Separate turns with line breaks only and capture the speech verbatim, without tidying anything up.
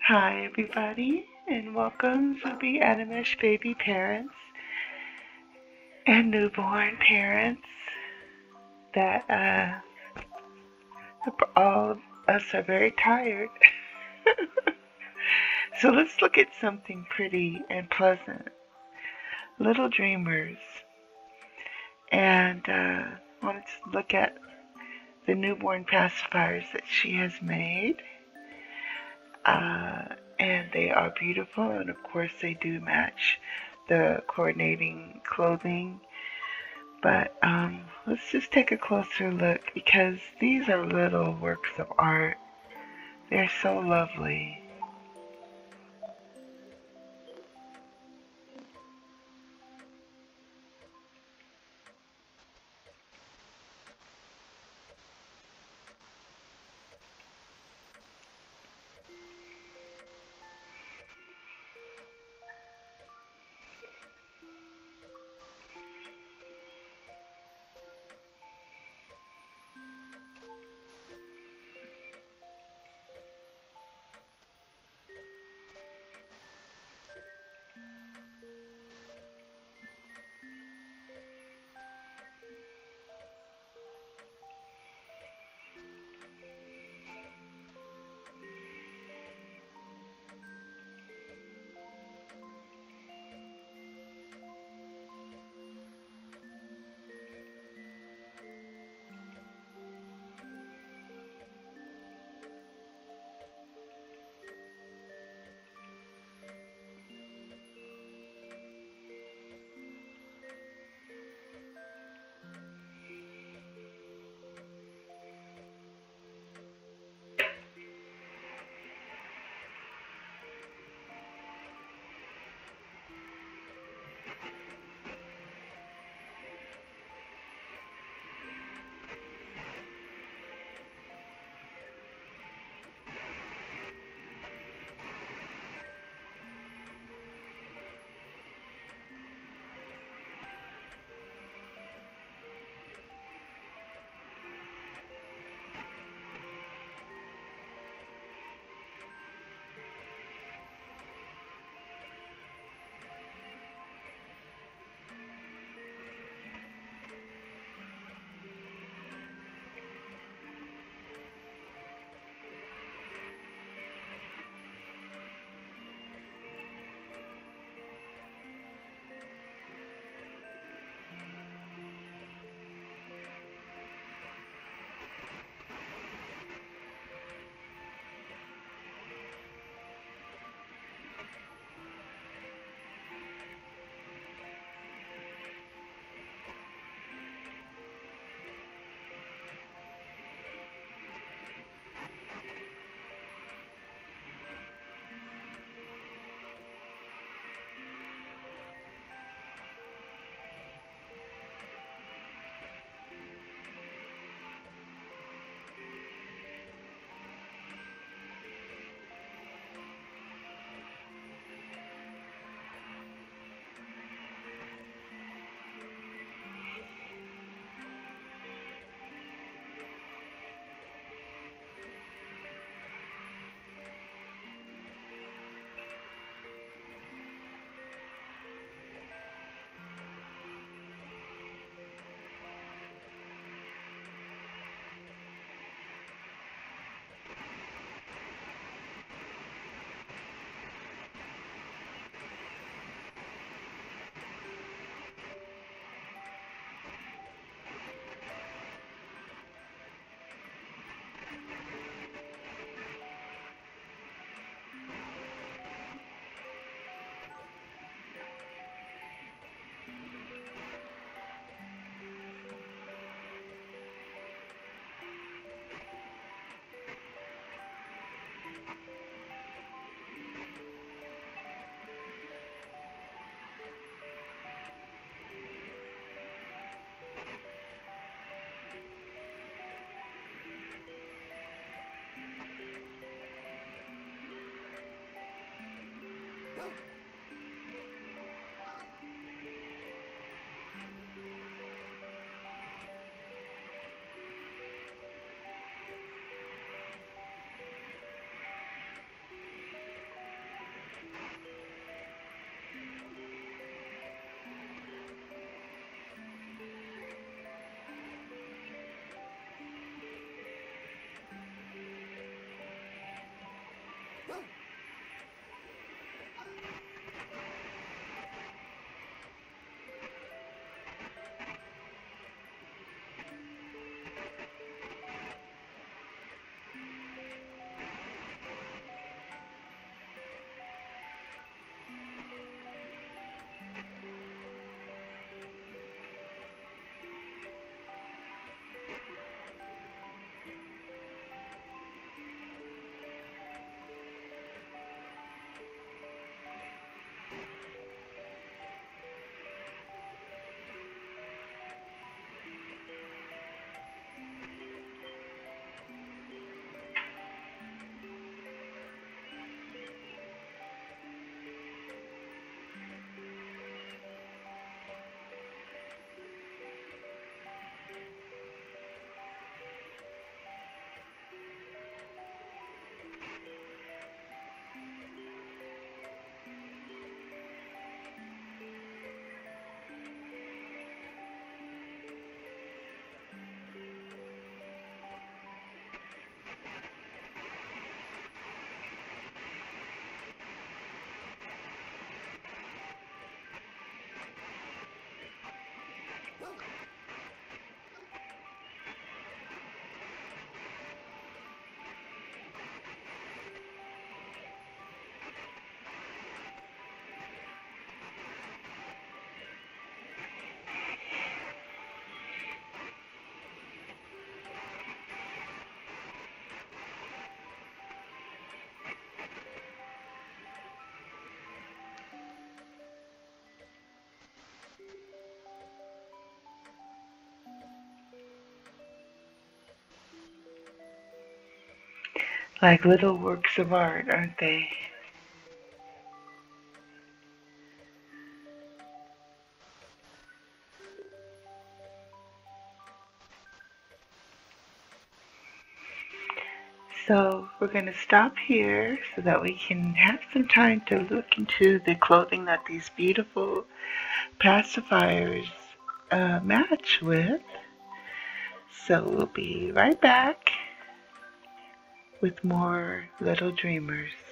Hi, everybody, and welcome to the Animesh baby parents and newborn parents that uh, all of us are very tired. So let's look at something pretty and pleasant. Little Dreamers. And uh, I wanted to look at the newborn pacifiers that she has made. Uh, and they are beautiful, and of course, they do match the coordinating clothing. But um, let's just take a closer look because these are little works of art. They're so lovely. Like little works of art, aren't they? So we're going to stop here so that we can have some time to look into the clothing that these beautiful pacifiers uh, match with. So we'll be right back with more Little Dreamers.